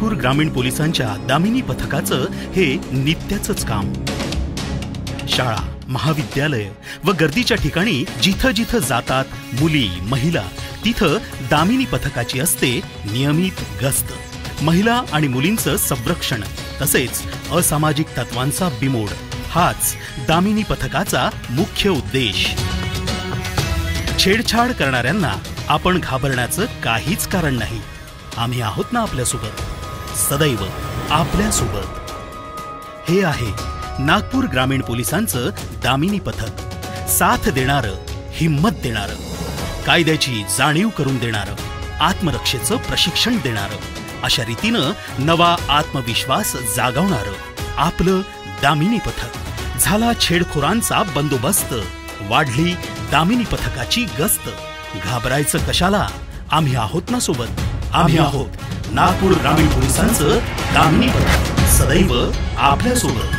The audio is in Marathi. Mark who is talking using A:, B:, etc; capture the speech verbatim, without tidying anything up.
A: नागपूर ग्रामीण पोलिसांच्या दामिनी पथकाचं हे नित्याचंच काम। शाळा, महाविद्यालय व गर्दीच्या ठिकाणी जिथं जिथं जातात मुली महिला, तिथं दामिनी पथकाची असते नियमित गस्त। महिला आणि मुलींचं संरक्षण तसेच असामाजिक तत्वांचा बिमोड हाच दामिनी पथकाचा मुख्य उद्देश। छेडछाड करणाऱ्यांना आपण घाबरण्याचं काहीच कारण नाही। आम्ही आहोत ना आपल्यासोबत, सदैव आपल्यासोबत। हे आहे नागपूर ग्रामीण पोलिसांचं दामिनी पथक, साथ देणारं, हिम्मत देणारं, कायद्याची जाणीव करून देणारं, आत्मरक्षेचं प्रशिक्षण देणारं, अशा रीतीनं नवा आत्मविश्वास जागवणारं आपलं दामिनी पथक। झाला छेडखोरांचा बंदोबस्त, वाढली दामिनी पथकाची गस्त। घाबरायचं कशाला, आम्ही आहोत ना सोबत। आम्ही आहोत नागपूर ग्रामीण पोलिसांचं दामिनी पथक, सदैव आपल्यासोबत।